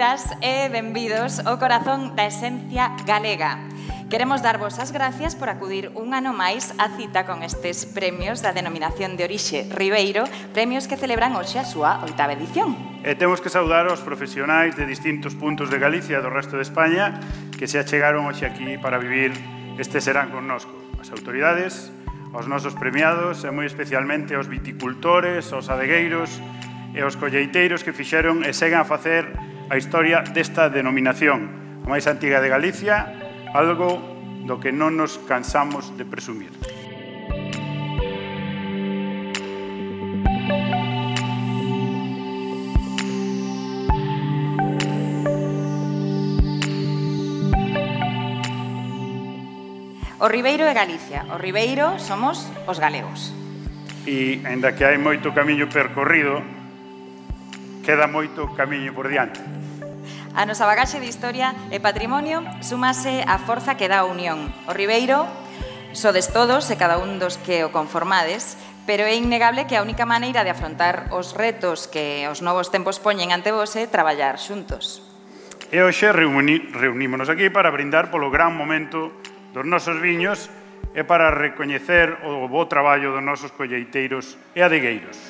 Benvidas e benvidos ao corazón da esencia galega. Queremos darvos as gracias por acudir un ano máis á cita con estes premios da denominación de orixe Ribeiro, premios que celebran hoxe a súa 8ª edición. E temos que saudar aos profesionais de distintos puntos de Galicia e do resto de España que se achegaron hoxe aquí para vivir este serán connosco. As autoridades, aos nosos premiados e moi especialmente aos viticultores, aos adegueiros e aos colleiteiros que fixeron e seguen a facer a historia desta denominación, a máis antiga de Galicia, algo do que non nos cansamos de presumir. O Ribeiro é Galicia, o Ribeiro somos os galegos. E, ainda que hai moito camiño percorrido, queda moito camiño por diante. A nosa bagaxe de historia e patrimonio súmase a forza que dá a unión. O Ribeiro sodes todos e cada un dos que o conformades, pero é innegable que a única maneira de afrontar os retos que os novos tempos poñen ante vos é traballar xuntos. E hoxe reunímonos aquí para brindar polo gran momento dos nosos viños e para recoñecer o bo traballo dos nosos colleiteiros e adegueiros.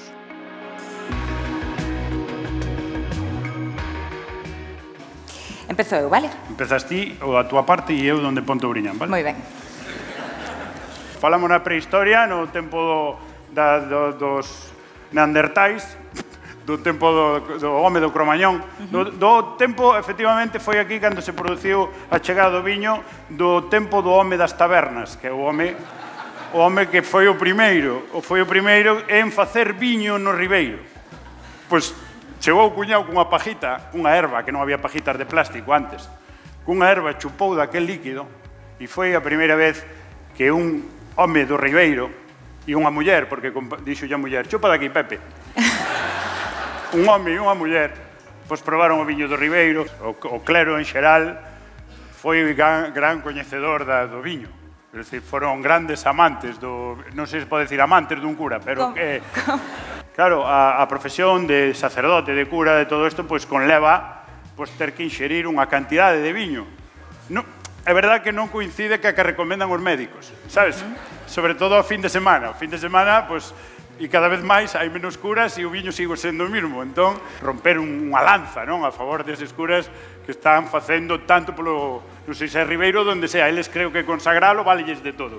Empezo eu, vale? Empezas ti ou a túa parte e eu donde ponto briñan, vale? Moi ben. Falamos na prehistoria, no tempo dos neandertais, do tempo do home do Cromañón. Do tempo, efectivamente, foi aquí cando se produciu a chegada do viño, do tempo do home das tabernas, que é o home que foi o primeiro en facer viño no Ribeiro. Pois chegou o cuñado cunha pajita, cunha erva, que non había pajitas de plástico antes, cunha erva chupou daquel líquido e foi a primeira vez que un home do Ribeiro e unha muller, porque dixo a muller, chupa daqui, Pepe. Un home e unha muller, pois probaron o viño do Ribeiro, o clero en xeral foi gran coñecedor do viño. É dicir, foron grandes amantes non sei se pode dicir amantes dun cura, pero que... Claro, a profesión de sacerdote, de cura, de todo isto, pois conleva ter que inxerir unha cantidade de viño. É verdad que non coincide que a que recomendan os médicos, sabes? Sobre todo ao fin de semana. O fin de semana, pois, e cada vez máis hai menos curas e o viño sigue sendo o mismo. Entón, romper unha lanza, non? A favor deses curas que están facendo tanto polo, non sei se é Ribeiro, donde sea. Eles creo que consagralo valelles de todo,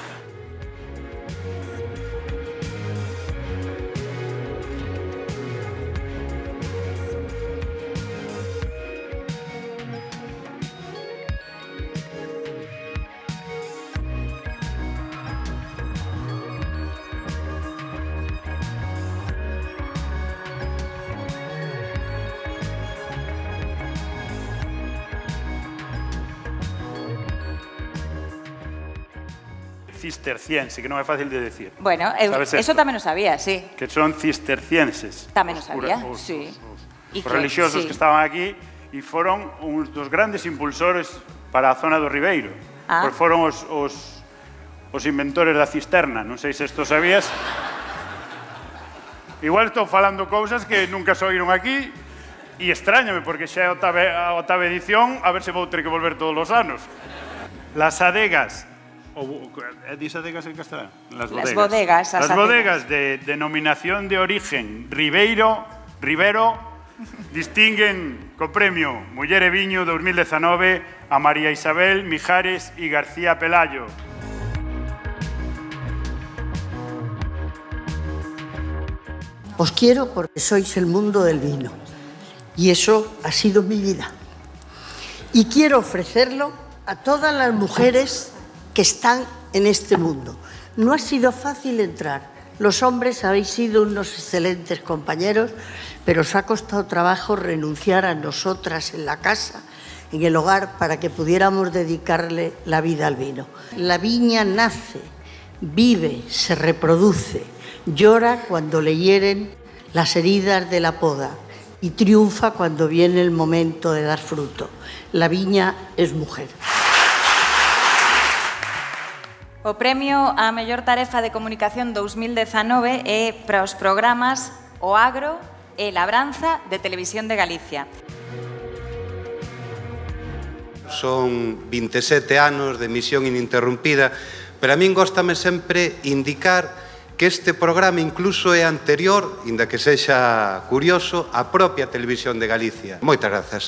cisterciense, que non é fácil de decir. Bueno, eso tamén o sabía, sí. Que son cistercienses. Tamén o sabía, sí. Os religiosos que estaban aquí e foron uns dos grandes impulsores para a zona do Ribeiro. Pois foron os inventores da cisterna. Non sei se isto sabías. Igual estou falando cousas que nunca se oíron aquí e extrañame, porque xa é a 8ª edición, a ver se vou ter que volver todos os anos. Las adegas, ¿dis adegas en castelán? Las bodegas. Las bodegas de denominación de origen Ribero distinguen co premio Muller e Viño 2019 a María Isabel Mijares y García Pelayo. Os quiero porque sois el mundo del vino y eso ha sido mi vida. Y quiero ofrecerlo a todas las mujeres que están en este mundo. No ha sido fácil entrar. Los hombres habéis sido unos excelentes compañeros, pero os ha costado trabajo renunciar a nosotras en la casa, en el hogar, para que pudiéramos dedicarle la vida al vino. La viña nace, vive, se reproduce, llora cuando le hieren las heridas de la poda y triunfa cuando viene el momento de dar fruto. La viña es mujer. O premio á mellor tarefa de comunicación 2019 é para os programas O Agro e Labranza de Televisión de Galicia. son 27 anos de emisión ininterrumpida, pero a min góstame sempre indicar que este programa incluso é anterior, inda que sexa curioso, á propia Televisión de Galicia. Moitas grazas.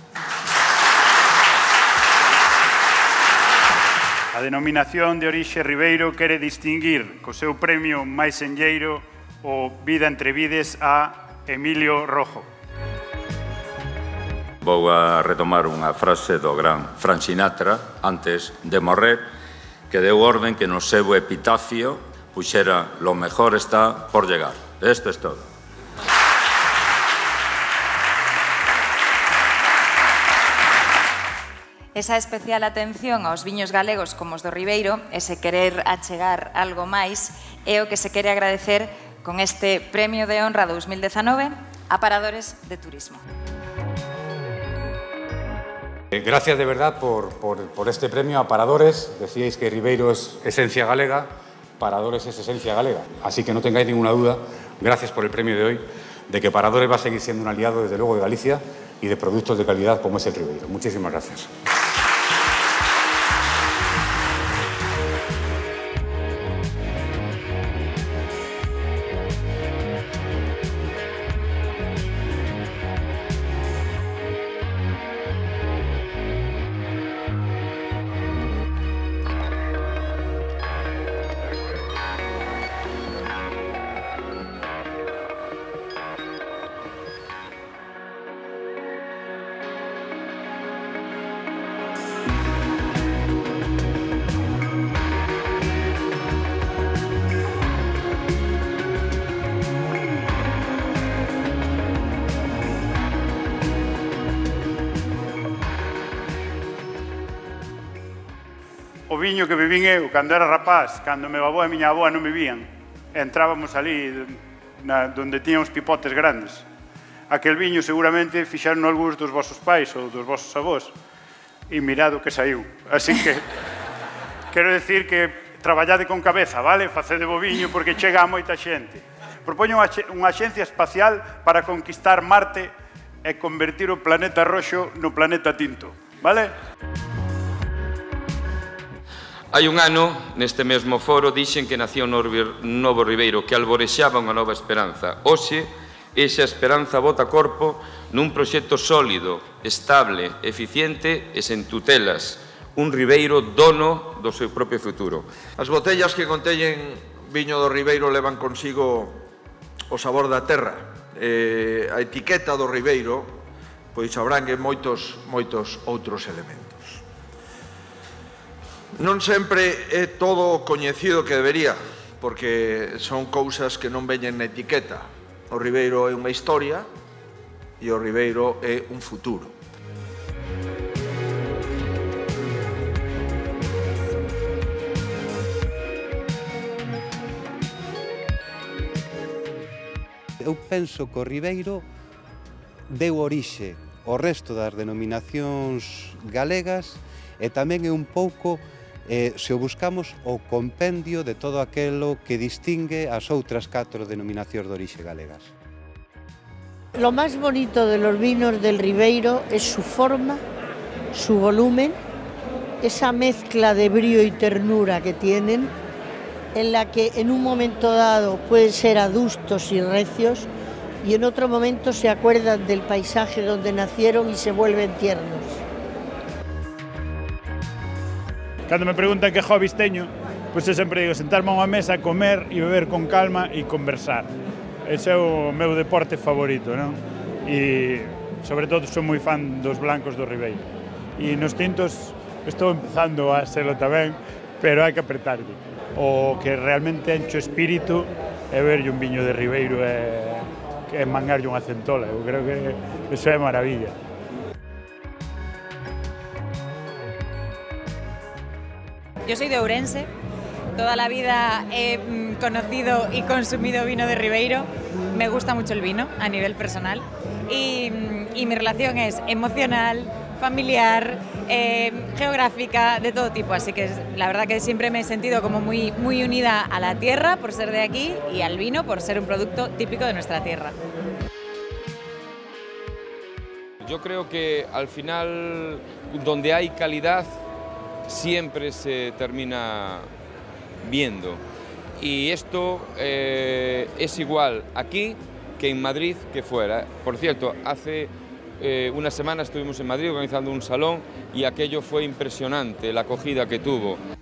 A denominación de orixe Ribeiro quere distinguir co seu premio máis enlleiro o Vida entre Vides a Emilio Rojo. Vou a retomar unha frase do gran Frank Sinatra antes de morrer, que deu orden que no seu epitafio puxera "lo mejor está por llegar". Esto es todo. Esa especial atención aos viños galegos como os do Ribeiro, ese querer achegar algo máis, é o que se quere agradecer con este Premio de Honra 2019 a Paradores de Turismo. Gracias de verdad por este premio a Paradores. Decíais que Ribeiro es esencia galega, Paradores es esencia galega. Así que no tengáis ninguna duda, gracias por el premio de hoy, de que Paradores va a seguir siendo un aliado, desde luego, de Galicia y de productos de calidad como es el Ribeiro. Muchísimas gracias. O viño que bebín eu, cando era rapaz, cando meu avó e miña avoa non bebían, entrábamos ali donde tiñan os pipotes grandes. Aquel viño seguramente fixaron algúns dos vosos pais ou dos vosos avós, e mirado que saiu. Así que, quero decir que traballade con cabeza, vale? Facede bo viño porque chega a moita xente. Propoño unha axencia espacial para conquistar Marte e convertir o planeta roxo no planeta tinto, vale? Hai un ano, neste mesmo foro, dixen que nacía un novo Ribeiro que alborexaba unha nova esperanza. Hoxe, esa esperanza bota corpo nun proxecto sólido, estable, eficiente e sen tutelas. Un Ribeiro dono do seu propio futuro. As botellas que conteñen viño do Ribeiro levan consigo o sabor da terra. A etiqueta do Ribeiro pois abrangue moitos outros elementos. Non sempre é todo o coñecido que debería, porque son cousas que non veñen na etiqueta. O Ribeiro é unha historia e o Ribeiro é un futuro. Eu penso que o Ribeiro deu orixe ao resto das denominacións galegas e tamén é un pouco, se o buscamos, o compendio de todo aquilo que distingue as outras 4 denominacións de orixe galegas. Lo más bonito de los vinos del Ribeiro es su forma, su volumen, esa mezcla de brío y ternura que tienen, en la que en un momento dado pueden ser adustos y recios y en otro momento se acuerdan del paisaje donde nacieron y se vuelven tiernos. Cando me preguntan que hobbies teño, pois eu sempre digo sentarme a unha mesa, comer e beber con calma e conversar. Ese é o meu deporte favorito, non? E, sobre todo, sou moi fan dos blancos do Ribeiro. E nos tintos estou empezando a selo tamén, pero hai que apretarlle. O que realmente enche o espírito é verlle un viño de Ribeiro e mangarlle unha centola. Eu creo que iso é maravilla. Yo soy de Ourense, toda la vida he conocido y consumido vino de Ribeiro, me gusta mucho el vino a nivel personal y mi relación es emocional, familiar, geográfica, de todo tipo, así que la verdad que siempre me he sentido como muy unida a la tierra por ser de aquí y al vino por ser un producto típico de nuestra tierra. Yo creo que al final donde hay calidad siempre se termina viendo. Y esto es igual aquí que en Madrid que fuera. Por cierto, hace una semana estuvimos en Madrid organizando un salón y aquello fue impresionante, la acogida que tuvo.